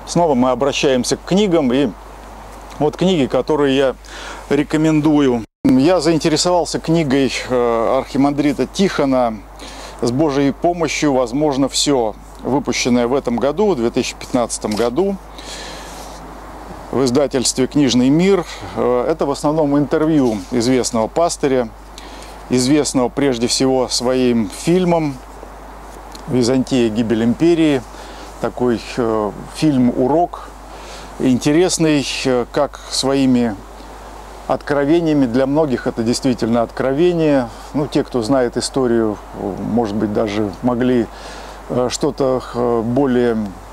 Снова мы обращаемся к книгам, и вот книги, которые я рекомендую. Я заинтересовался книгой архимандрита Тихона «С Божьей помощью возможно все», выпущенная в этом году, в 2015 году, в издательстве «Книжный мир». Это в основном интервью известного пастыря, известного прежде всего своим фильмом «Византия. Гибель империи». Такой фильм-урок, интересный, как своими откровениями, для многих это действительно откровение. Ну, те, кто знает историю, может быть, даже могли что-то более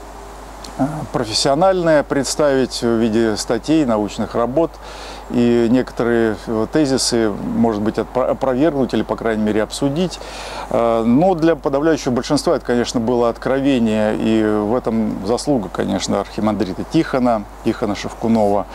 профессиональное представить в виде статей, научных работ, и некоторые тезисы, может быть, опровергнуть или, по крайней мере, обсудить. Но для подавляющего большинства это, конечно, было откровение, и в этом заслуга, конечно, архимандрита Тихона Шевкунова.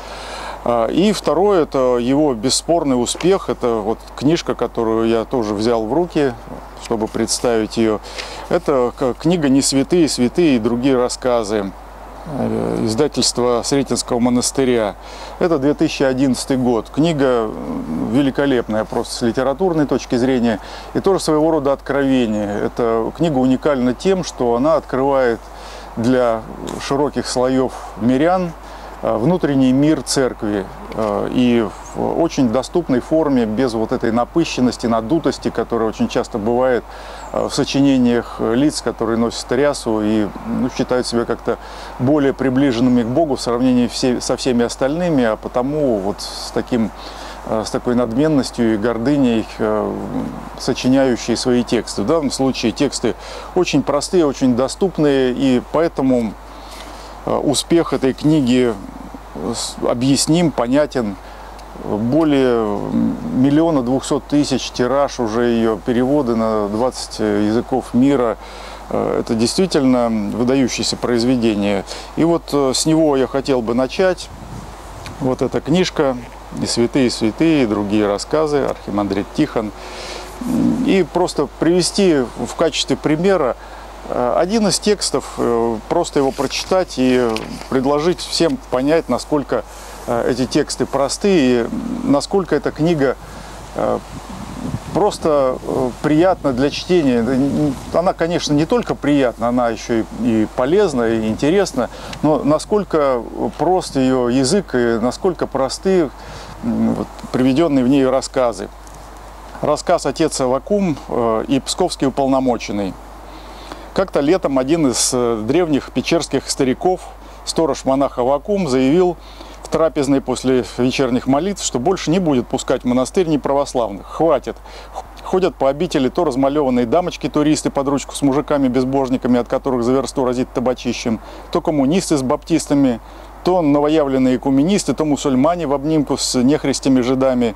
И второе, это его бесспорный успех. Это вот книжка, которую я тоже взял в руки, чтобы представить ее. Это книга «Не святые, святые» и другие рассказы. Издательство Сретенского монастыря. Это 2011 год. Книга великолепная, просто с литературной точки зрения, и тоже своего рода откровение. Эта книга уникальна тем, что она открывает для широких слоев мирян внутренний мир церкви, и в очень доступной форме, без вот этой напыщенности, надутости, которая очень часто бывает в сочинениях лиц, которые носят рясу и считают себя как-то более приближенными к Богу в сравнении со всеми остальными, а потому вот с такой надменностью и гордыней сочиняющие свои тексты. В данном случае тексты очень простые, очень доступные, и поэтому успех этой книги объясним, понятен. Более 1 200 000 тираж уже ее, переводы на 20 языков мира. Это действительно выдающееся произведение. И вот с него я хотел бы начать. Вот эта книжка «И святые, святые», и другие рассказы, архимандрит Тихон. И просто привести в качестве примера один из текстов, просто его прочитать и предложить всем понять, насколько эти тексты простые, и насколько эта книга просто приятна для чтения. Она, конечно, не только приятна, она еще и полезна, и интересна, но насколько прост ее язык и насколько просты приведенные в ней рассказы. Рассказ «Отец Аввакум» и «Псковский уполномоченный». Как-то летом один из древних печерских стариков, сторож-монах Аввакум, заявил в трапезной после вечерних молитв, что больше не будет пускать в монастырь неправославных. Хватит. Ходят по обители то размалеванные дамочки-туристы под ручку с мужиками-безбожниками, от которых за версту разит табачищем, то коммунисты с баптистами, то новоявленные экуменисты, то мусульмане в обнимку с нехристями-жидами.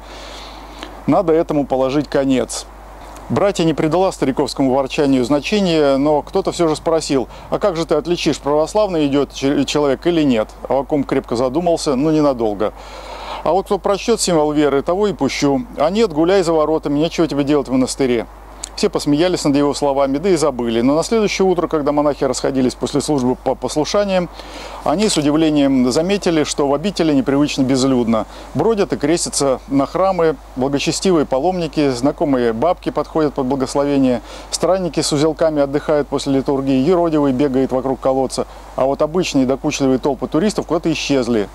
Надо этому положить конец. Братья не придала стариковскому ворчанию значения, но кто-то все же спросил: а как же ты отличишь, православный идет человек или нет? Аввакум крепко задумался, но ненадолго. А вот кто прочтет символ веры, того и пущу. А нет, гуляй за воротами, нечего тебе делать в монастыре. Все посмеялись над его словами, да и забыли. Но на следующее утро, когда монахи расходились после службы по послушаниям, они с удивлением заметили, что в обители непривычно безлюдно. Бродят и крестятся на храмы, благочестивые паломники, знакомые бабки подходят под благословение, странники с узелками отдыхают после литургии, юродивый бегает вокруг колодца, а вот обычные докучливые толпы туристов куда-то исчезли.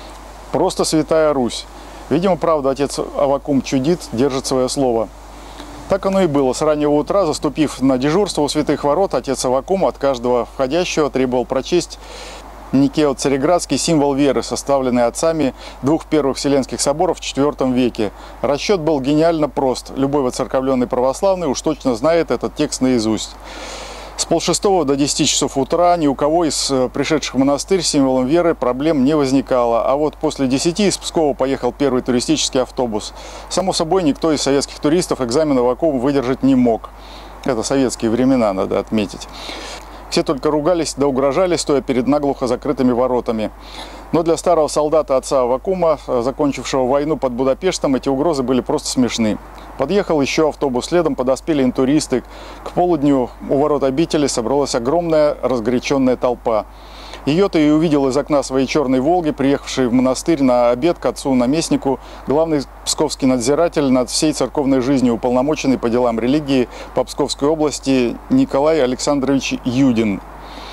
Просто Святая Русь. Видимо, правда, отец Аввакум чудит, держит свое слово. Так оно и было. С раннего утра, заступив на дежурство у святых ворот, отец Аввакум от каждого входящего требовал прочесть Никео-Цареградский символ веры, составленный отцами двух первых Вселенских соборов в IV веке. Расчет был гениально прост. Любой воцерковленный православный уж точно знает этот текст наизусть. С 5:30 до 10 часов утра ни у кого из пришедших в монастырь с символом веры проблем не возникало. А вот после 10 из Пскова поехал первый туристический автобус. Само собой, никто из советских туристов экзамен Аввакум выдержать не мог. Это советские времена, надо отметить. Все только ругались да угрожали, стоя перед наглухо закрытыми воротами. Но для старого солдата отца Аввакума, закончившего войну под Будапештом, эти угрозы были просто смешны. Подъехал еще автобус, следом подоспели интуристы. К полудню у ворот обители собралась огромная разгоряченная толпа. Ее-то и увидел из окна своей черной «Волги», приехавший в монастырь на обед к отцу-наместнику, главный псковский надзиратель над всей церковной жизнью, уполномоченный по делам религии по Псковской области Николай Александрович Юдин.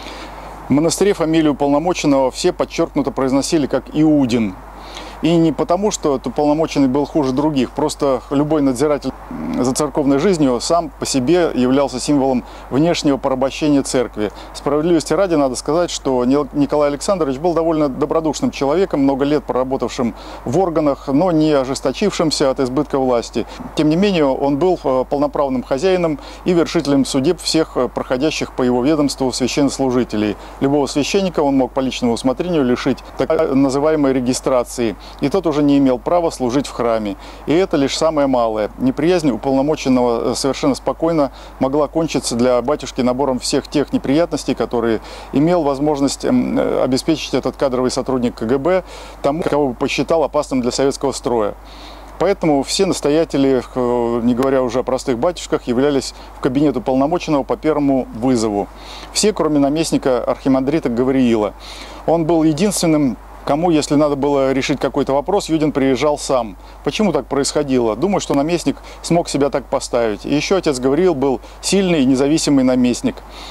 В монастыре фамилию уполномоченного все подчеркнуто произносили как Иудин. И не потому, что уполномоченный был хуже других, просто любой надзиратель за церковной жизнью сам по себе являлся символом внешнего порабощения церкви. Справедливости ради надо сказать, что Николай Александрович был довольно добродушным человеком, много лет проработавшим в органах, но не ожесточившимся от избытка власти. Тем не менее, он был полноправным хозяином и вершителем судеб всех проходящих по его ведомству священнослужителей. Любого священника он мог по личному усмотрению лишить так называемой регистрации, и тот уже не имел права служить в храме. И это лишь самое малое. Неприязнь уполномоченного совершенно спокойно могла кончиться для батюшки набором всех тех неприятностей, которые имел возможность обеспечить этот кадровый сотрудник КГБ тому, кого бы посчитал опасным для советского строя. Поэтому все настоятели, не говоря уже о простых батюшках, являлись в кабинет уполномоченного по первому вызову. Все, кроме наместника архимандрита Гавриила. Он был единственным, кому, если надо было решить какой-то вопрос, Юдин приезжал сам. Почему так происходило? Думаю, что наместник смог себя так поставить. И еще отец Гавриил был сильный и независимый наместник.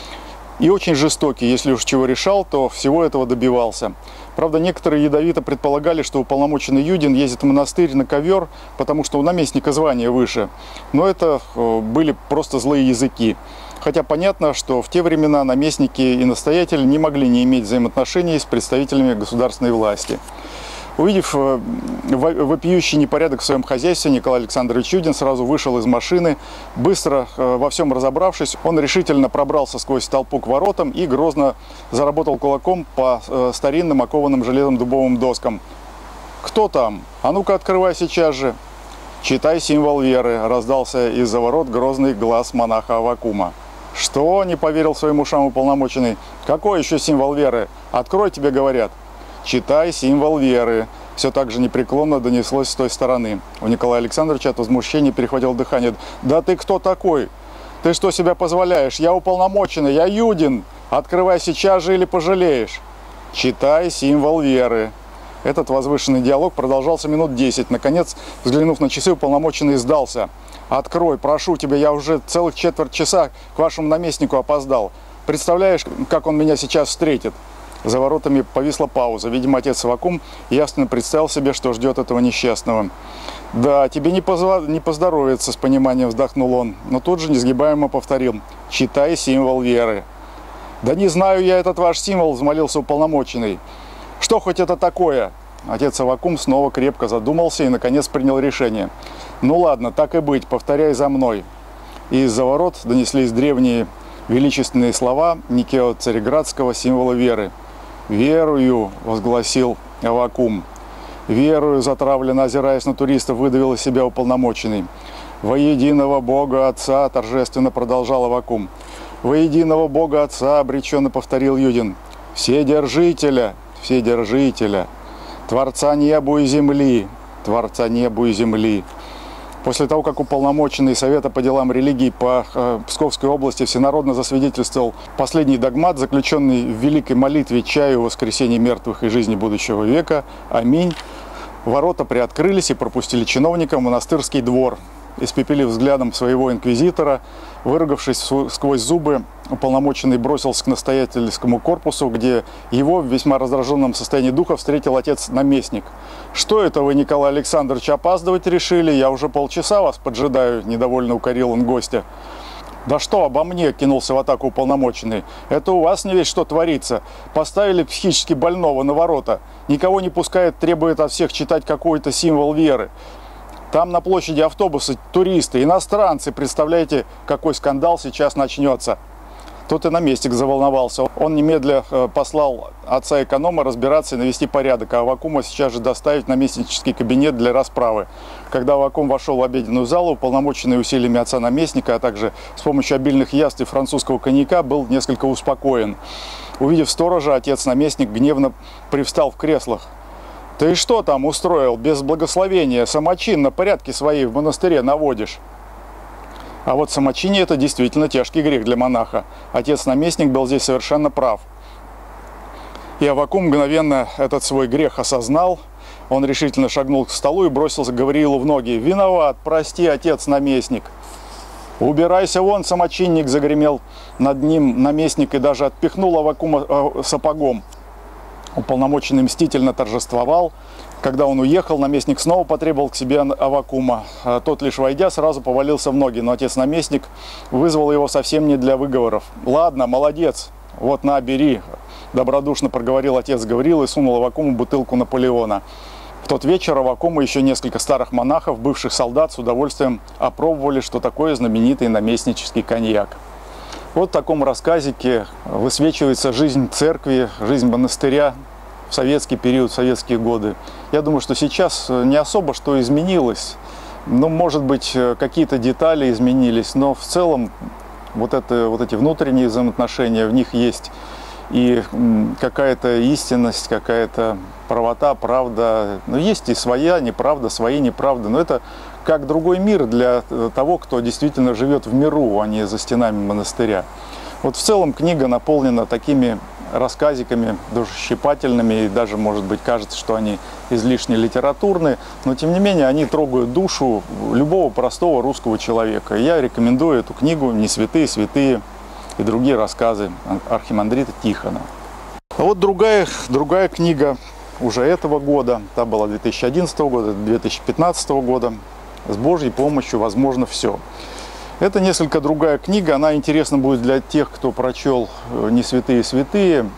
И очень жестокий. Если уж чего решал, то всего этого добивался. Правда, некоторые ядовито предполагали, что уполномоченный Юдин ездит в монастырь на ковер, потому что у наместника звание выше. Но это были просто злые языки. Хотя понятно, что в те времена наместники и настоятели не могли не иметь взаимоотношений с представителями государственной власти. Увидев вопиющий непорядок в своем хозяйстве, Николай Александрович Юдин сразу вышел из машины. Быстро во всем разобравшись, он решительно пробрался сквозь толпу к воротам и грозно заработал кулаком по старинным окованным железом дубовым доскам. «Кто там? А ну-ка открывай сейчас же!» «Читай символ веры», — раздался из-за ворот грозный глаз монаха Аввакума. «Что?» — не поверил своим ушам уполномоченный. «Какой еще символ веры? Открой, тебе говорят». «Читай символ веры», — все так же непреклонно донеслось с той стороны. У Николая Александровича от возмущения перехватило дыхание. «Да ты кто такой? Ты что себе позволяешь? Я уполномоченный, я Юдин. Открывай сейчас же или пожалеешь». «Читай символ веры». Этот возвышенный диалог продолжался минут 10. Наконец, взглянув на часы, уполномоченный сдался. «Открой, прошу тебя, я уже целых четверть часа к вашему наместнику опоздал. Представляешь, как он меня сейчас встретит?» За воротами повисла пауза. Видимо, отец Аввакум ясно представил себе, что ждет этого несчастного. «Да, тебе не поздоровится», — с пониманием вздохнул он, но тут же несгибаемо повторил: «Читай символ веры». «Да не знаю я этот ваш символ», — взмолился уполномоченный. «Что хоть это такое?» Отец Аввакум снова крепко задумался и, наконец, принял решение. «Ну ладно, так и быть, повторяй за мной». И из-за ворот донеслись древние величественные слова Никео Цареградского символа веры. «Верую», — возгласил Аввакум. «Верую», — затравленно озираясь на туристов, выдавил из себя уполномоченный. «Во единого Бога Отца», — торжественно продолжал Аввакум. «Во единого Бога Отца», — обреченно повторил Юдин. Вседержителя, Творца небу и земли, Творца небу и земли». После того, как уполномоченный Совета по делам религии по Псковской области всенародно засвидетельствовал последний догмат, заключенный в великой молитве чаю воскресения мертвых и жизни будущего века, аминь, ворота приоткрылись и пропустили чиновника в монастырский двор. Испепелив взглядом своего инквизитора, выругавшись сквозь зубы, уполномоченный бросился к настоятельскому корпусу, где его в весьма раздраженном состоянии духа встретил отец-наместник. «Что это вы, Николай Александрович, опаздывать решили? Я уже полчаса вас поджидаю», — недовольно укорил он гостя. «Да что обо мне?» — кинулся в атаку уполномоченный. «Это у вас не весь что творится. Поставили психически больного на ворота. Никого не пускает, требует от всех читать какой-то символ веры. Там на площади автобусы, туристы, иностранцы. Представляете, какой скандал сейчас начнется». Тут и наместник заволновался. Он немедля послал отца-эконома разбираться и навести порядок, а Аввакума сейчас же доставить в наместнический кабинет для расправы. Когда Аввакум вошел в обеденную залу, уполномоченный усилиями отца-наместника, а также с помощью обильных яств и французского коньяка, был несколько успокоен. Увидев сторожа, отец-наместник гневно привстал в креслах. «Ты что там устроил? Без благословения, самочин на порядке свои в монастыре наводишь». А вот самочиние — это действительно тяжкий грех для монаха. Отец-наместник был здесь совершенно прав. И Аввакум мгновенно этот свой грех осознал. Он решительно шагнул к столу и бросился Гавриилу в ноги. «Виноват, прости, отец-наместник». «Убирайся вон, самочинник!» — загремел над ним наместник и даже отпихнул Аввакума сапогом. Уполномоченный мстительно торжествовал. Когда он уехал, наместник снова потребовал к себе Аввакума. Тот, лишь войдя, сразу повалился в ноги, но отец-наместник вызвал его совсем не для выговоров. «Ладно, молодец, вот на, бери!» — добродушно проговорил отец Гавриил и сунул Аввакуму бутылку Наполеона. В тот вечер Аввакум и еще несколько старых монахов, бывших солдат, с удовольствием опробовали, что такое знаменитый наместнический коньяк. Вот в таком рассказике высвечивается жизнь церкви, жизнь монастыря в советский период, в советские годы. Я думаю, что сейчас не особо что изменилось. Ну, может быть, какие-то детали изменились, но в целом вот эти внутренние взаимоотношения, в них есть и какая-то истинность, какая-то правота, правда. Но есть и своя неправда, свои неправды. Но это как другой мир для того, кто действительно живет в миру, а не за стенами монастыря. Вот в целом книга наполнена такими рассказиками душещипательными, и даже, может быть, кажется, что они излишне литературные, но, тем не менее, они трогают душу любого простого русского человека. Я рекомендую эту книгу «Не святые, святые» и другие рассказы архимандрита Тихона. А вот другая книга уже этого года, та была 2011 года, 2015 года, «С Божьей помощью возможно все». Это несколько другая книга, она интересна будет для тех, кто прочел «Не святые, святые»,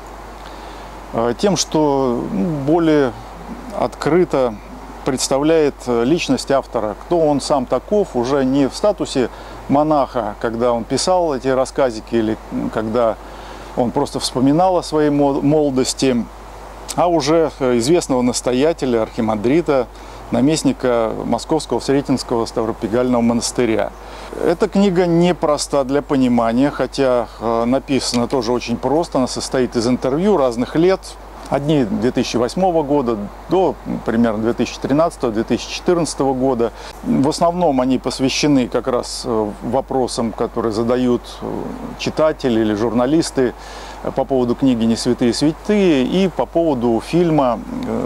тем, что более открыто представляет личность автора, кто он сам таков, уже не в статусе монаха, когда он писал эти рассказики или когда он просто вспоминал о своей молодости, а уже известного настоятеля, архимандрита, наместника Московского Сретенского Ставропигального монастыря. Эта книга непроста для понимания, хотя написана тоже очень просто. Она состоит из интервью разных лет. Одни 2008 года до примерно 2013-2014 года. В основном они посвящены как раз вопросам, которые задают читатели или журналисты по поводу книги «Не святые, святые» и по поводу фильма,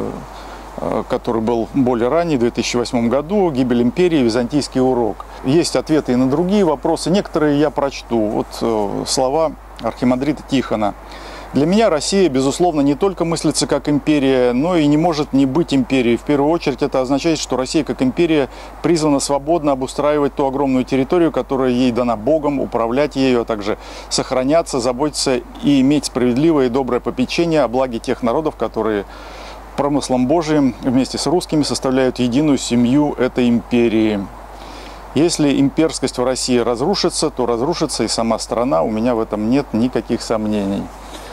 который был более ранний, в 2008 году, «Гибель империи. Византийский урок». Есть ответы и на другие вопросы. Некоторые я прочту. Вот слова архимандрита Тихона. «Для меня Россия, безусловно, не только мыслится как империя, но и не может не быть империей. В первую очередь это означает, что Россия как империя призвана свободно обустраивать ту огромную территорию, которая ей дана Богом, управлять ею, а также сохраняться, заботиться и иметь справедливое и доброе попечение о благе тех народов, которые промыслом Божиим вместе с русскими составляют единую семью этой империи. Если имперскость в России разрушится, то разрушится и сама страна. У меня в этом нет никаких сомнений».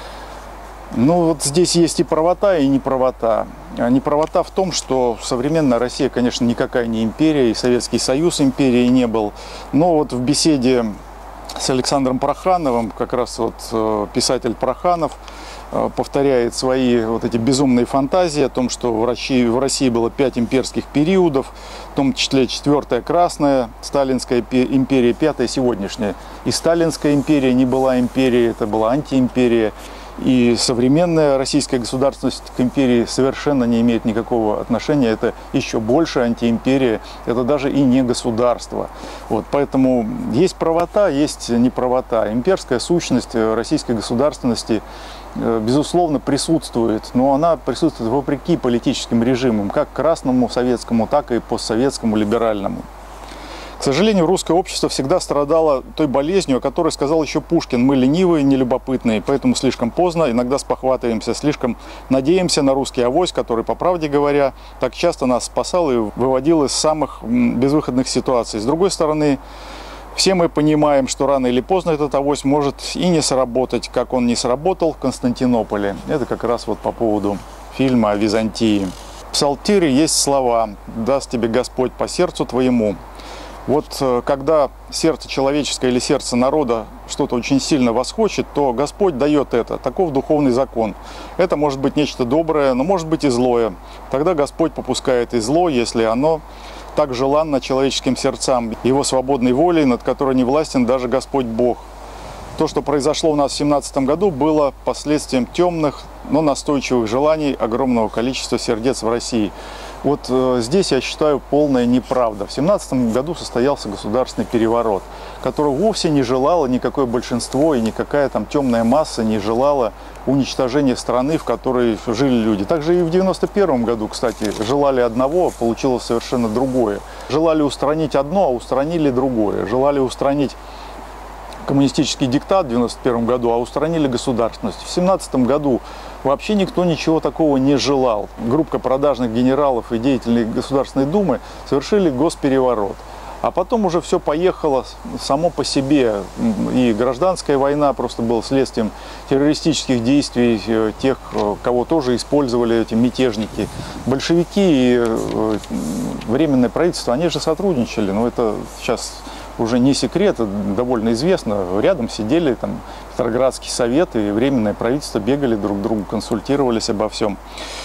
Ну вот здесь есть и правота, и неправота. Неправота в том, что современная Россия, конечно, никакая не империя, и Советский Союз империей не был. Но вот в беседе с Александром Прохановым, как раз вот писатель Проханов, повторяет свои вот эти безумные фантазии о том, что в России было 5 имперских периодов, в том числе 4-я красная сталинская империя, 5-я сегодняшняя. И сталинская империя не была империей, это была антиимперия. И современная российская государственность к империи совершенно не имеет никакого отношения. Это еще больше антиимперия, это даже и не государство. Вот, поэтому есть правота, есть неправота. Имперская сущность российской государственности, безусловно, присутствует, но она присутствует вопреки политическим режимам, как красному советскому, так и постсоветскому либеральному. К сожалению, русское общество всегда страдало той болезнью, о которой сказал еще Пушкин: мы ленивые, нелюбопытные, поэтому слишком поздно, иногда спохватываемся, слишком надеемся на русский авось, который, по правде говоря, так часто нас спасал и выводил из самых безвыходных ситуаций. С другой стороны, все мы понимаем, что рано или поздно этот авось может и не сработать, как он не сработал в Константинополе. Это как раз вот по поводу фильма о Византии. В Псалтире есть слова: «Даст тебе Господь по сердцу твоему». Вот когда сердце человеческое или сердце народа что-то очень сильно восхочет, то Господь дает это. Таков духовный закон. Это может быть нечто доброе, но может быть и злое. Тогда Господь попускает и зло, если оно так желанно человеческим сердцам, его свободной волей, над которой не властен даже Господь Бог. То, что произошло у нас в 17 году, было последствием темных, но настойчивых желаний огромного количества сердец в России. Вот здесь, я считаю, полная неправда. В 17 году состоялся государственный переворот, который вовсе не желало никакое большинство и никакая там темная масса не желала уничтожения страны, в которой жили люди. Также и в 91 году, кстати, желали одного, получилось совершенно другое. Желали устранить одно, а устранили другое. Желали устранить коммунистический диктат в 91 году, а устранили государственность. В 17 году вообще никто ничего такого не желал. Группа продажных генералов и деятелей Государственной Думы совершили госпереворот. А потом уже все поехало само по себе. И гражданская война просто была следствием террористических действий тех, кого тоже использовали эти мятежники. Большевики и Временное правительство, они же сотрудничали. Но это сейчас уже не секрет, довольно известно. Рядом сидели там Петроградский совет и Временное правительство, бегали друг к другу, консультировались обо всем.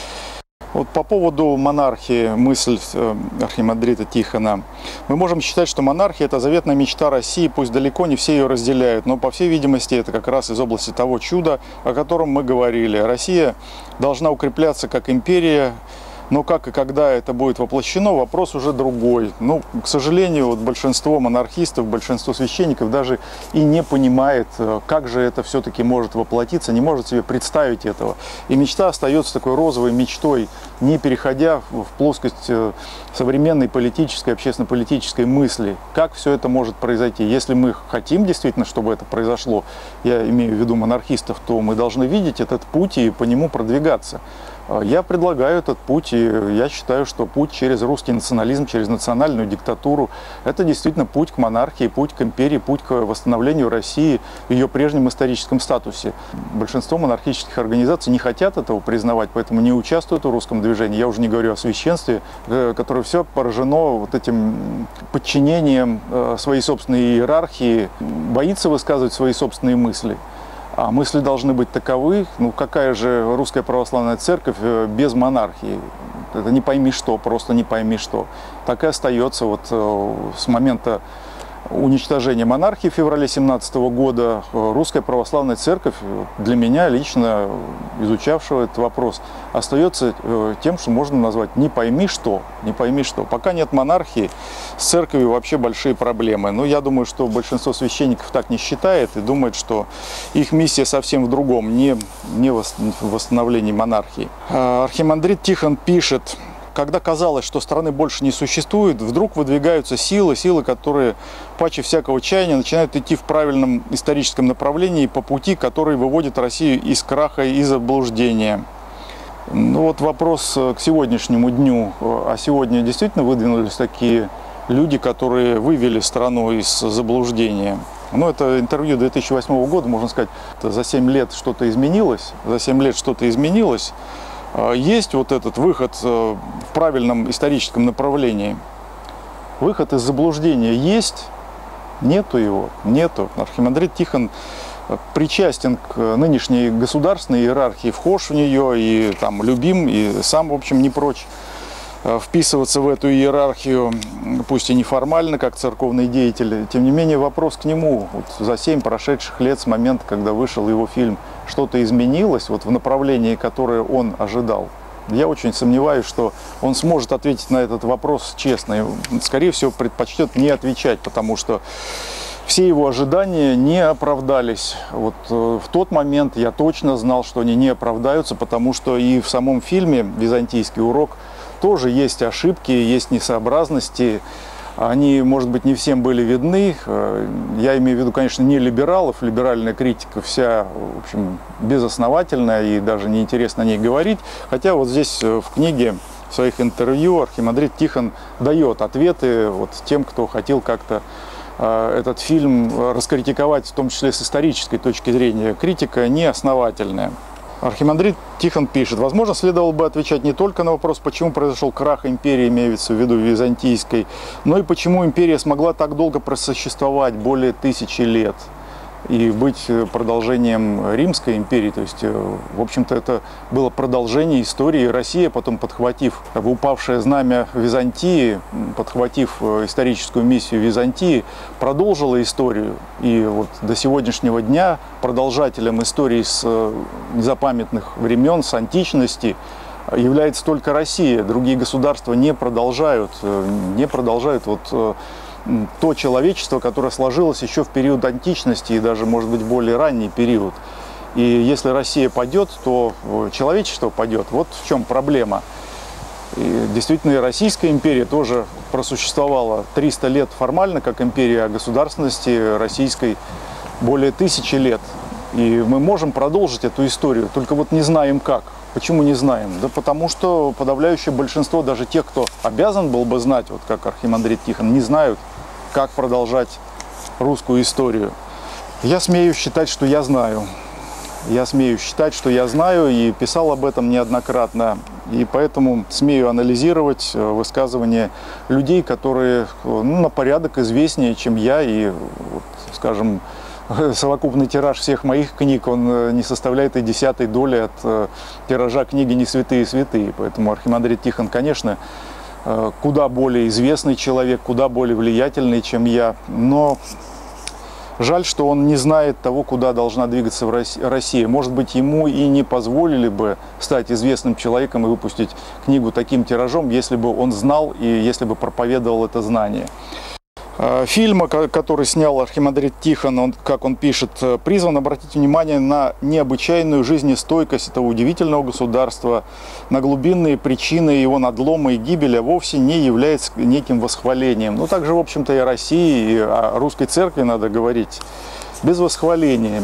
Вот по поводу монархии, мысль архимандрита Тихона. Мы можем считать, что монархия – это заветная мечта России, пусть далеко не все ее разделяют, но, по всей видимости, это как раз из области того чуда, о котором мы говорили. Россия должна укрепляться как империя, но как и когда это будет воплощено, вопрос уже другой. Ну, к сожалению, вот большинство монархистов, большинство священников даже и не понимает, как же это все-таки может воплотиться, не может себе представить этого. И мечта остается такой розовой мечтой, не переходя в плоскость современной политической, общественно-политической мысли. Как все это может произойти? Если мы хотим действительно, чтобы это произошло, я имею в виду монархистов, то мы должны видеть этот путь и по нему продвигаться. Я предлагаю этот путь, и я считаю, что путь через русский национализм, через национальную диктатуру – это действительно путь к монархии, путь к империи, путь к восстановлению России в ее прежнем историческом статусе. Большинство монархических организаций не хотят этого признавать, поэтому не участвуют в русском движении. Я уже не говорю о священстве, которое все поражено вот этим подчинением своей собственной иерархии, боится высказывать свои собственные мысли. А мысли должны быть таковы, ну какая же русская православная церковь без монархии? Это не пойми что, просто не пойми что. Так и остается вот с момента уничтожения монархии в феврале 17 года русская православная церковь, для меня лично, изучавшего этот вопрос, остается тем, что можно назвать не пойми что, не пойми что. Пока нет монархии, с церковью вообще большие проблемы. Но я думаю, что большинство священников так не считает и думает, что их миссия совсем в другом, не в восстановлении монархии. Архимандрит Тихон пишет: когда казалось, что страны больше не существует, вдруг выдвигаются силы, которые паче всякого чаяния начинают идти в правильном историческом направлении по пути, который выводит Россию из краха и заблуждения. Ну вот вопрос к сегодняшнему дню. А сегодня действительно выдвинулись такие люди, которые вывели страну из заблуждения? Ну, это интервью 2008 года, можно сказать, за 7 лет что-то изменилось. За 7 лет что-то изменилось. Есть вот этот выход в правильном историческом направлении. Выход из заблуждения есть, нету его, нету. Архимандрит Тихон причастен к нынешней государственной иерархии, вхож в нее и там любим, и сам, в общем, не прочь вписываться в эту иерархию, пусть и неформально, как церковный деятель. Тем не менее, вопрос к нему. Вот за 7 прошедших лет с момента, когда вышел его фильм, что-то изменилось вот в направлении, которое он ожидал. Я очень сомневаюсь, что он сможет ответить на этот вопрос честно. И, скорее всего, предпочтет не отвечать, потому что все его ожидания не оправдались. Вот в тот момент я точно знал, что они не оправдаются, потому что и в самом фильме «Византийский урок» тоже есть ошибки, есть несообразности. Они, может быть, не всем были видны. Я имею в виду, конечно, не либералов. Либеральная критика вся, в общем, безосновательная и даже неинтересно о ней говорить. Хотя вот здесь в книге, в своих интервью архимандрит Тихон дает ответы вот тем, кто хотел как-то этот фильм раскритиковать, в том числе с исторической точки зрения. Критика неосновательная. Архимандрит Тихон пишет: возможно, следовало бы отвечать не только на вопрос, почему произошел крах империи, имеется в виду византийской, но и почему империя смогла так долго просуществовать, более 1000 лет. и быть продолжением Римской империи. То есть, в общем-то, это было продолжение истории. Россия, потом подхватив упавшее знамя Византии, подхватив историческую миссию Византии, продолжила историю. И вот до сегодняшнего дня продолжателем истории с незапамятных времен, с античности, является только Россия. Другие государства не продолжают вот то человечество, которое сложилось еще в период античности и даже, может быть, более ранний период. И если Россия падет, то человечество падет. Вот в чем проблема. И действительно, и Российская империя тоже просуществовала 300 лет формально как империя, а государственности российской более 1000 лет. И мы можем продолжить эту историю, только вот не знаем как. Почему не знаем? Да потому что подавляющее большинство, даже тех, кто обязан был бы знать, вот как архимандрит Тихон, не знают, как продолжать русскую историю. Я смею считать, что я знаю. Я смею считать, что я знаю, и писал об этом неоднократно. И поэтому смею анализировать высказывания людей, которые на порядок известнее, чем я. И, вот, скажем, совокупный тираж всех моих книг, он не составляет и 10-й доли от тиража книги «Не святые святые». Поэтому архимандрит Тихон, конечно, куда более известный человек, куда более влиятельный, чем я. Но жаль, что он не знает того, куда должна двигаться Россия. Может быть, ему и не позволили бы стать известным человеком и выпустить книгу таким тиражом, если бы он знал и если бы проповедовал это знание. Фильм, который снял архимандрит Тихон, он, как он пишет, призван обратить внимание на необычайную жизнестойкость этого удивительного государства, на глубинные причины его надлома и гибели, а вовсе не является неким восхвалением. Ну, также, в общем-то, и о России, и о русской церкви надо говорить без восхваления,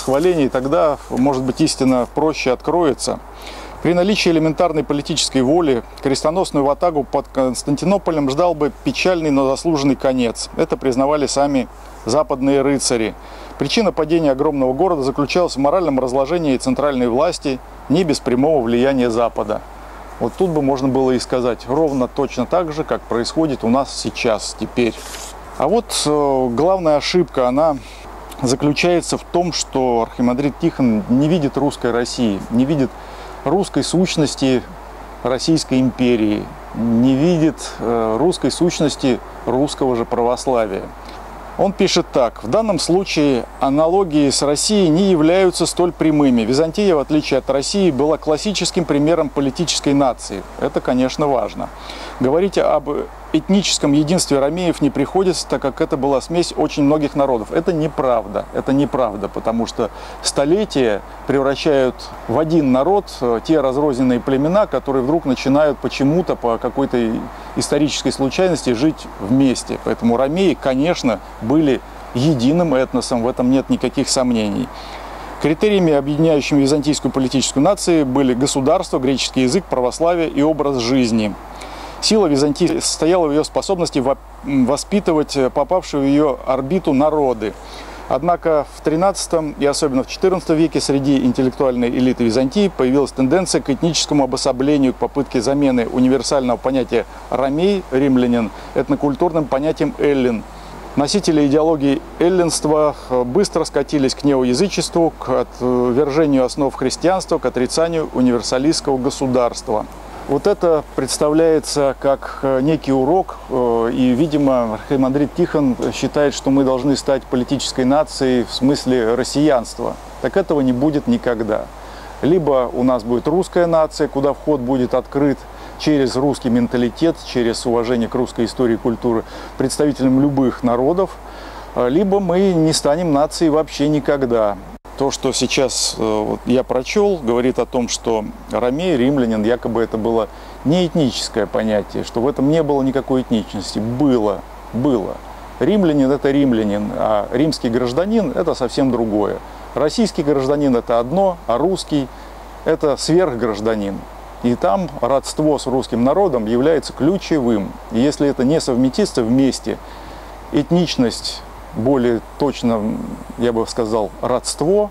и тогда, может быть, истина проще откроется. При наличии элементарной политической воли крестоносную ватагу под Константинополем ждал бы печальный, но заслуженный конец. Это признавали сами западные рыцари. Причина падения огромного города заключалась в моральном разложении центральной власти не без прямого влияния Запада. Вот тут бы можно было и сказать ровно точно так же, как происходит у нас сейчас, теперь. А вот главная ошибка, она заключается в том, что архимандрит Тихон не видит русской России, не видит русской сущности Российской империи, не видит русской сущности русского же православия. Он пишет так: в данном случае аналогии с Россией не являются столь прямыми. Византия, в отличие от России, была классическим примером политической нации. Это, конечно, важно. Говорить об этническом единстве ромеев не приходится, так как это была смесь очень многих народов. Это неправда, потому что столетия превращают в один народ те разрозненные племена, которые вдруг начинают почему-то по какой-то исторической случайности жить вместе. Поэтому ромеи, конечно, были единым этносом, в этом нет никаких сомнений. Критериями, объединяющими византийскую политическую нацию, были государство, греческий язык, православие и образ жизни. Сила Византии состояла в ее способности воспитывать попавшие в ее орбиту народы. Однако в XIII и особенно в XIV веке среди интеллектуальной элиты Византии появилась тенденция к этническому обособлению, к попытке замены универсального понятия «ромей», римлянин, этнокультурным понятием «эллин». Носители идеологии эллинства быстро скатились к неоязычеству, к отвержению основ христианства, к отрицанию универсалистского государства. Вот это представляется как некий урок, и, видимо, архимандрит Тихон считает, что мы должны стать политической нацией в смысле россиянства. Так этого не будет никогда. Либо у нас будет русская нация, куда вход будет открыт через русский менталитет, через уважение к русской истории и культуре представителям любых народов, либо мы не станем нацией вообще никогда. То, что сейчас я прочел, говорит о том, что ромей, римлянин, якобы это было не этническое понятие, что в этом не было никакой этничности. Было. Римлянин – это римлянин, а римский гражданин – это совсем другое. Российский гражданин – это одно, а русский – это сверхгражданин. И там родство с русским народом является ключевым. И если это не совместится вместе, этничность, более точно, я бы сказал, родство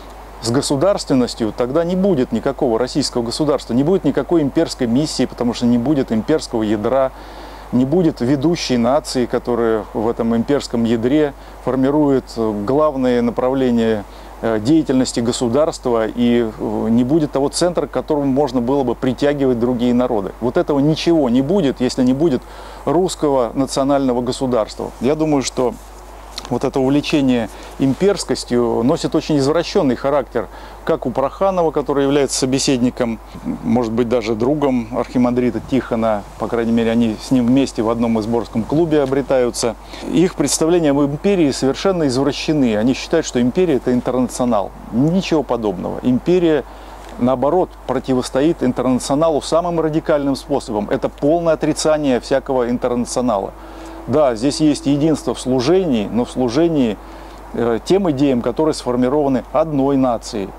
с государственностью, тогда не будет никакого российского государства, не будет никакой имперской миссии, потому что не будет имперского ядра, не будет ведущей нации, которая в этом имперском ядре формирует главные направления деятельности государства, и не будет того центра, к которому можно было бы притягивать другие народы. Вот этого ничего не будет, если не будет русского национального государства. Я думаю, что вот это увлечение имперскостью носит очень извращенный характер, как у Проханова, который является собеседником, может быть, даже другом архимандрита Тихона, по крайней мере, они с ним вместе в одном изборском клубе обретаются. Их представления об империи совершенно извращены. Они считают, что империя – это интернационал. Ничего подобного. Империя, наоборот, противостоит интернационалу самым радикальным способом. Это полное отрицание всякого интернационала. Да, здесь есть единство в служении, но в служении тем идеям, которые сформированы одной нацией.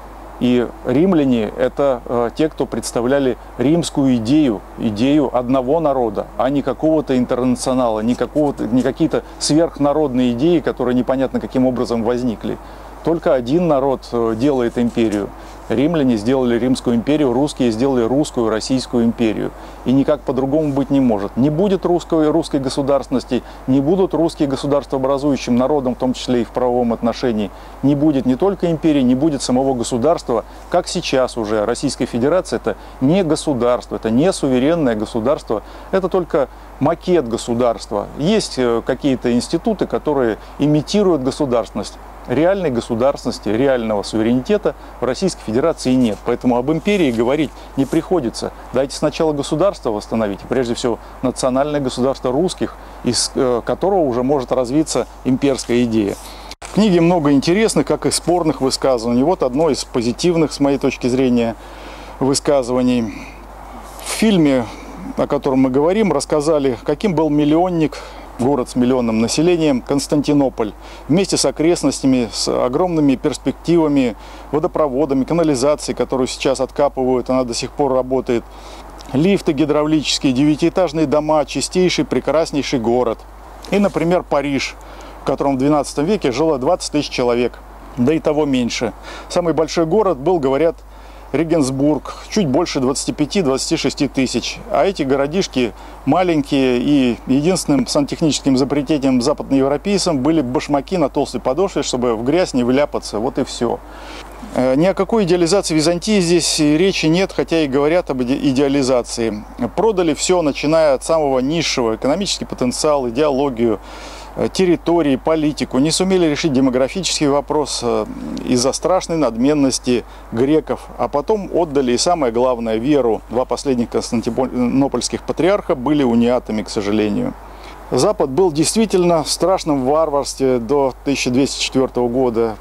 И римляне – это те, кто представляли римскую идею, идею одного народа, а не какого-то интернационала, не какие-то сверхнародные идеи, которые непонятно каким образом возникли. Только один народ делает империю. Римляне сделали Римскую империю, русские сделали Русскую, Российскую империю. И никак по-другому быть не может. Не будет русской государственности, не будут русские государствообразующим народом, в том числе и в правовом отношении. Не будет не только империи, не будет самого государства, как сейчас уже. Российская Федерация – это не государство, это не суверенное государство, это только макет государства. Есть какие-то институты, которые имитируют государственность. Реальной государственности, реального суверенитета в Российской Федерации нет. Поэтому об империи говорить не приходится. Дайте сначала государство восстановить, прежде всего национальное государство русских, из которого уже может развиться имперская идея. В книге много интересных, как и спорных высказываний. Вот одно из позитивных, с моей точки зрения, высказываний. В фильме, о котором мы говорим, рассказали, каким был миллионник, город с миллионным населением, Константинополь, вместе с окрестностями, с огромными перспективами, водопроводами, канализацией, которую сейчас откапывают, она до сих пор работает, лифты гидравлические, девятиэтажные дома, чистейший, прекраснейший город. И, например, Париж, в котором в XII веке жило 20 тысяч человек, да и того меньше. Самый большой город был, говорят, Регенсбург, чуть больше 25-26 тысяч. А эти городишки маленькие, и единственным сантехническим изобретением западноевропейцам были башмаки на толстой подошве, чтобы в грязь не вляпаться. Вот и все. Ни о какой идеализации Византии здесь речи нет, хотя и говорят об идеализации. Продали все, начиная от самого низшего: экономический потенциал, идеологию, территории, политику. Не сумели решить демографический вопрос из-за страшной надменности греков. А потом отдали и самое главное — веру. Два последних константинопольских патриарха были униатами, к сожалению. Запад был действительно в страшном варварстве до 1204 года,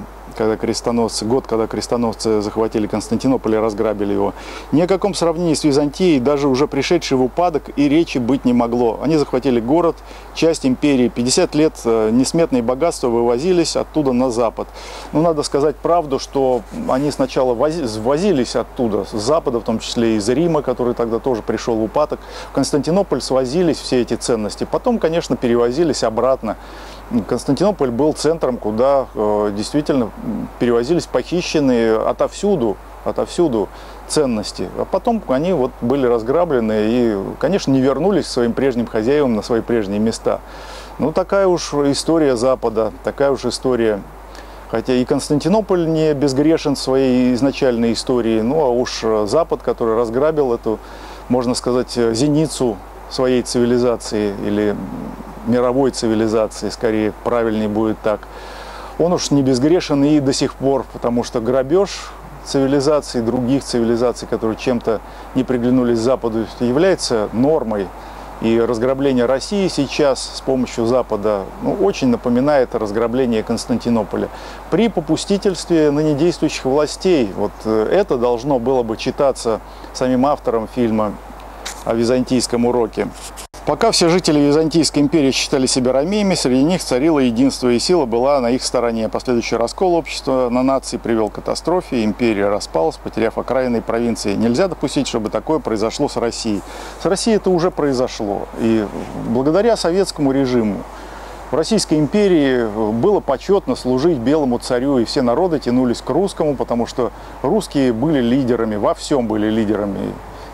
год, когда крестоносцы захватили Константинополь и разграбили его. Ни о каком сравнении с Византией, даже уже пришедшей в упадок, и речи быть не могло. Они захватили город, часть империи. 50 лет несметные богатства вывозились оттуда на запад. Но надо сказать правду, что они сначала возились оттуда, с запада, в том числе из Рима, который тогда тоже пришел в упадок. В Константинополь свозились все эти ценности. Потом, конечно, перевозились обратно. Константинополь был центром, куда действительно перевозились похищенные отовсюду ценности. А потом они были разграблены и, конечно, не вернулись к своим прежним хозяевам на свои прежние места. Ну, такая уж история Запада, такая уж история. Хотя и Константинополь не безгрешен в своей изначальной истории, ну а уж Запад, который разграбил эту, можно сказать, зеницу своей цивилизации, или мировой цивилизации, скорее правильнее будет так, он уж не безгрешен и до сих пор, потому что грабеж цивилизаций, других цивилизаций, которые чем-то не приглянулись Западу, является нормой. И разграбление России сейчас с помощью Запада очень напоминает разграбление Константинополя. При попустительстве ныне действующих властей. Вот это должно было бы читаться самим автором фильма о византийском уроке. Пока все жители Византийской империи считали себя ромеями, среди них царило единство, и сила была на их стороне. Последующий раскол общества на нации привел к катастрофе, империя распалась, потеряв окраины и провинции. Нельзя допустить, чтобы такое произошло с Россией. С Россией это уже произошло, и благодаря советскому режиму в Российской империи было почетно служить белому царю, и все народы тянулись к русскому, потому что русские были лидерами, во всем были лидерами.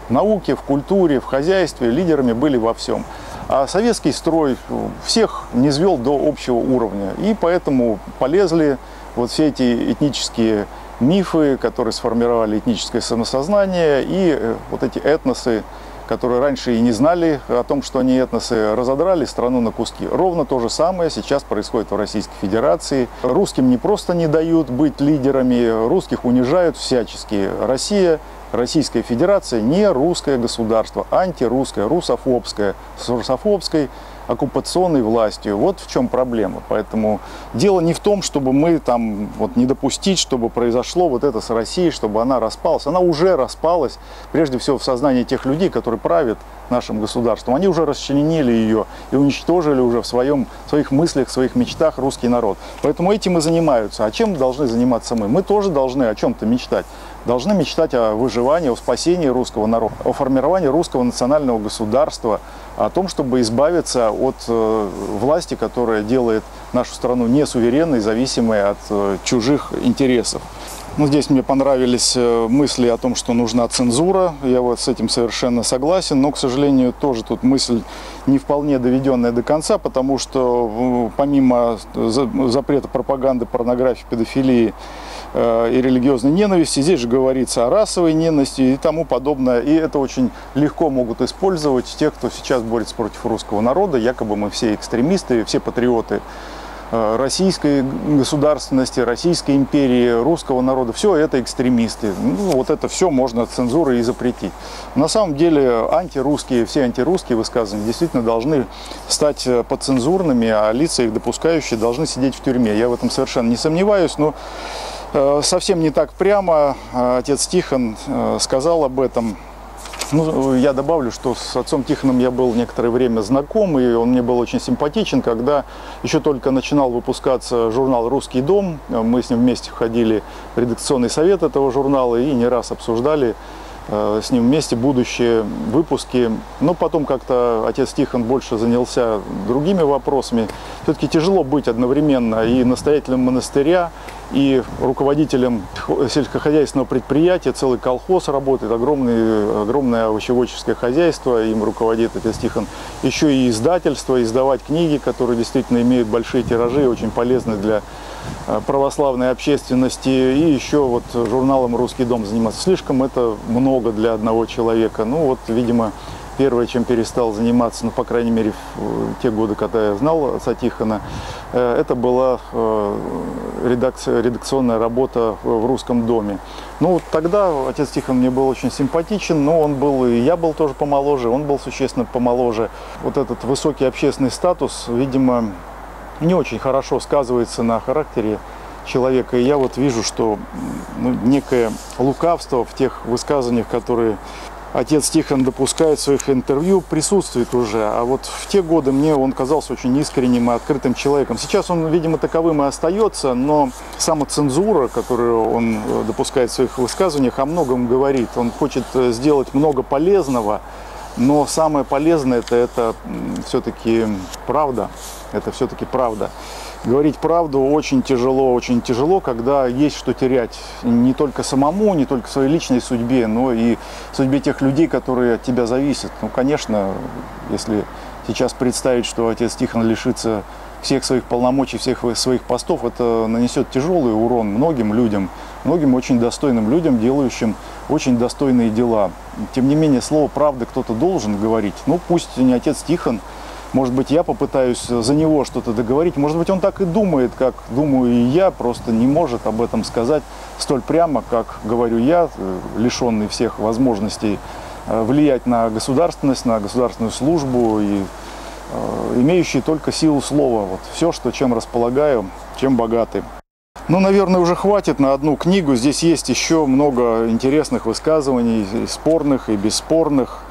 В науке, в культуре, в хозяйстве лидерами были во всем. А советский строй всех низвел до общего уровня. И поэтому полезли вот все эти этнические мифы, которые сформировали этническое самосознание, и вот эти этносы, которые раньше и не знали о том, что они этносы, разодрали страну на куски. Ровно то же самое сейчас происходит в Российской Федерации. Русским не просто не дают быть лидерами, русских унижают всячески. Российская Федерация не русское государство, антирусское, русофобское, с русофобской оккупационной властью. Вот в чем проблема. Поэтому дело не в том, чтобы мы там вот не допустить, чтобы произошло вот это с Россией, чтобы она распалась. Она уже распалась, прежде всего в сознании тех людей, которые правят нашим государством. Они уже расчленили ее и уничтожили уже в своих мыслях, в своих мечтах русский народ. Поэтому этим и занимаются. А чем должны заниматься мы? Мы тоже должны о чем-то мечтать. Должны мечтать о выживании, о спасении русского народа, о формировании русского национального государства, о том, чтобы избавиться от власти, которая делает нашу страну несуверенной, зависимой от чужих интересов. Ну, здесь мне понравились мысли о том, что нужна цензура. Я вот с этим совершенно согласен, но, к сожалению, тоже тут мысль не вполне доведенная до конца, потому что помимо запрета пропаганды, порнографии, педофилии и религиозной ненависти, здесь же говорится о расовой ненависти и тому подобное. И это очень легко могут использовать те, кто сейчас борется против русского народа. Якобы мы все экстремисты, все патриоты российской государственности, Российской империи, русского народа. Все это экстремисты. Ну, вот это все можно цензурой и запретить. На самом деле все антирусские высказывания действительно должны стать подцензурными, а лица их допускающие должны сидеть в тюрьме. Я в этом совершенно не сомневаюсь, но совсем не так прямо отец Тихон сказал об этом. Ну, я добавлю, что с отцом Тихоном я был некоторое время знаком, и он мне был очень симпатичен, когда еще только начинал выпускаться журнал «Русский дом». Мы с ним вместе входили в редакционный совет этого журнала и не раз обсуждали с ним вместе будущие выпуски. Но потом как-то отец Тихон больше занялся другими вопросами. Все-таки тяжело быть одновременно и настоятелем монастыря, и руководителем сельскохозяйственного предприятия. Целый колхоз работает, огромное овощеводческое хозяйство, им руководит отец Тихон. Еще и издательство, издавать книги, которые действительно имеют большие тиражи, очень полезны для православной общественности. И еще вот журналом «Русский дом» заниматься. Слишком это много для одного человека. Ну вот, видимо, первое, чем перестал заниматься, ну, по крайней мере, в те годы, когда я знал отца Тихона, это была редакционная работа в «Русском доме». Ну, вот тогда отец Тихон мне был очень симпатичен, но и я был тоже помоложе, он был существенно помоложе. Вот этот высокий общественный статус, видимо, не очень хорошо сказывается на характере человека. И я вот вижу, что некое лукавство в тех высказываниях, которые отец Тихон допускает в своих интервью, присутствует уже. А вот в те годы мне он казался очень искренним и открытым человеком. Сейчас он, видимо, таковым и остается, но самоцензура, которую он допускает в своих высказываниях, о многом говорит. Он хочет сделать много полезного, но самое полезное это все-таки правда. Это все-таки правда. Говорить правду очень тяжело, когда есть что терять. Не только самому, не только своей личной судьбе, но и судьбе тех людей, которые от тебя зависят. Ну, конечно, если сейчас представить, что отец Тихон лишится всех своих полномочий, всех своих постов, это нанесет тяжелый урон многим людям, многим очень достойным людям, делающим очень достойные дела. Тем не менее, слово «правда» кто-то должен говорить. Ну, пусть не отец Тихон. Может быть, я попытаюсь за него что-то договорить. Может быть, он так и думает, как думаю и я, просто не может об этом сказать столь прямо, как говорю я, лишенный всех возможностей влиять на государственность, на государственную службу и имеющий только силу слова. Вот все, чем располагаю, чем богаты. Ну, наверное, уже хватит на одну книгу. Здесь есть еще много интересных высказываний, и спорных, и бесспорных.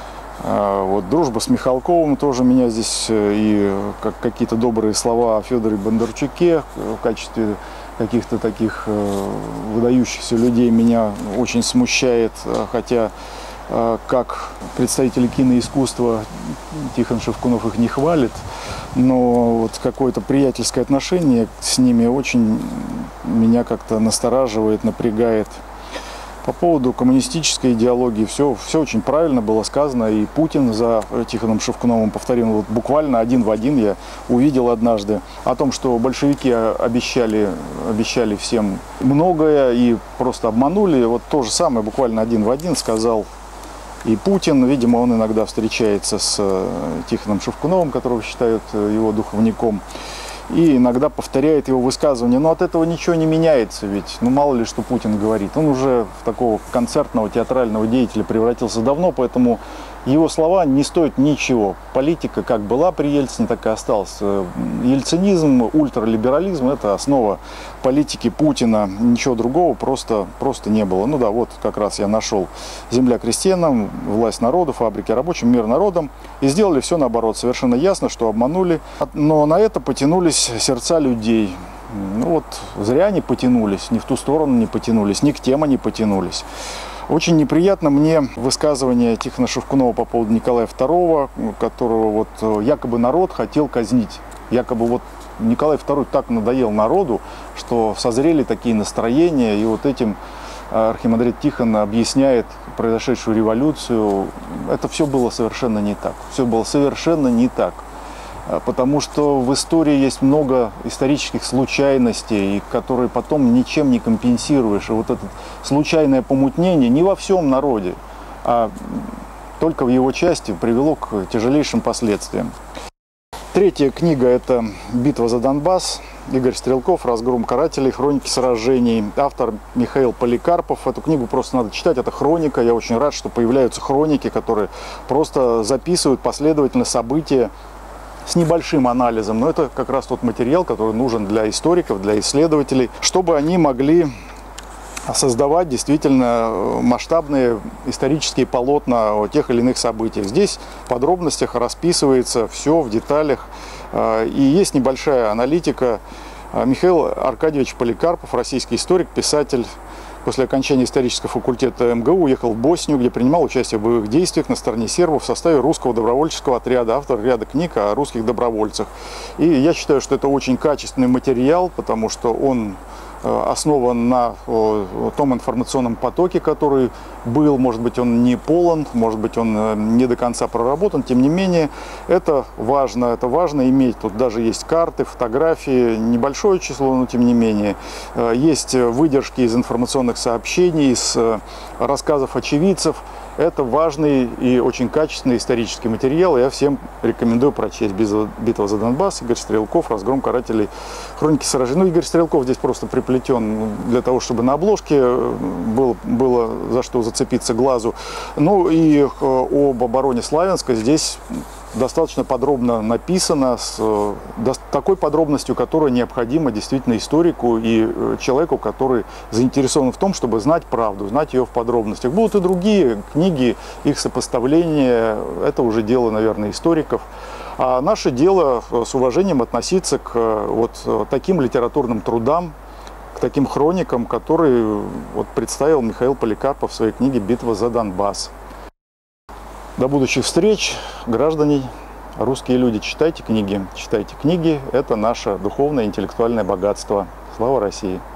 Вот дружба с Михалковым тоже меня здесь, и какие-то добрые слова о Федоре Бондарчуке в качестве каких-то таких выдающихся людей меня очень смущает, хотя как представители киноискусства Тихон Шевкунов их не хвалит, но вот какое-то приятельское отношение с ними очень меня как-то настораживает, напрягает. По поводу коммунистической идеологии все очень правильно было сказано, и Путин за Тихоном Шевкуновым повторил вот буквально один в один. Я увидел однажды о том, что большевики обещали всем многое и просто обманули. Вот то же самое буквально один в один сказал и Путин. Видимо, он иногда встречается с Тихоном Шевкуновым, которого считают его духовником, и иногда повторяет его высказывания. Но от этого ничего не меняется, ведь, мало ли что Путин говорит. Он уже в такого концертного театрального деятеля превратился давно, поэтому его слова не стоят ничего. Политика как была при Ельцине, так и осталась. Ельцинизм, ультралиберализм – это основа политики Путина. Ничего другого просто не было. Ну да, вот как раз я нашел: земля крестьянам, власть народу, фабрики рабочим, мир народам. И сделали все наоборот. Совершенно ясно, что обманули. Но на это потянулись сердца людей. Ну вот зря они потянулись, ни в ту сторону не потянулись, ни к тем они потянулись. Очень неприятно мне высказывание Тихона Шевкунова по поводу Николая II, которого вот якобы народ хотел казнить. Якобы вот Николай II так надоел народу, что созрели такие настроения, и вот этим архимандрит Тихон объясняет произошедшую революцию. Это все было совершенно не так. Все было совершенно не так. Потому что в истории есть много исторических случайностей, которые потом ничем не компенсируешь. И вот это случайное помутнение не во всем народе, а только в его части привело к тяжелейшим последствиям. Третья книга – это «Битва за Донбасс». Игорь Стрелков, «Разгром карателей. Хроники сражений». Автор Михаил Поликарпов. Эту книгу просто надо читать. Это хроника. Я очень рад, что появляются хроники, которые просто записывают последовательно события с небольшим анализом, но это как раз тот материал, который нужен для историков, для исследователей, чтобы они могли создавать действительно масштабные исторические полотна о тех или иных событиях. Здесь в подробностях расписывается все в деталях, и есть небольшая аналитика. Михаил Аркадьевич Поликарпов, российский историк, писатель. После окончания исторического факультета МГУ уехал в Боснию, где принимал участие в боевых действиях на стороне сербов в составе русского добровольческого отряда, автор ряда книг о русских добровольцах. И я считаю, что это очень качественный материал, потому что он основан на том информационном потоке, который был. Может быть, он не полон, может быть, он не до конца проработан. Тем не менее, это важно иметь. Тут даже есть карты, фотографии, небольшое число, но тем не менее. Есть выдержки из информационных сообщений, из рассказов очевидцев. Это важный и очень качественный исторический материал. Я всем рекомендую прочесть. «Битва за Донбасс», Игорь Стрелков, «Разгром карателей. Хроники сражений». Ну, Игорь Стрелков здесь просто приплетен для того, чтобы на обложке было за что зацепиться глазу. Ну и об обороне Славянска здесь достаточно подробно написано, с такой подробностью, которая необходима действительно историку и человеку, который заинтересован в том, чтобы знать правду, знать ее в подробностях. Будут и другие книги, их сопоставление, это уже дело, наверное, историков. А наше дело с уважением относиться к вот таким литературным трудам, к таким хроникам, которые представил Михаил Поликарпов в своей книге «Битва за Донбасс». До будущих встреч, граждане, русские люди, читайте книги. Читайте книги, это наше духовное, интеллектуальное богатство. Слава России!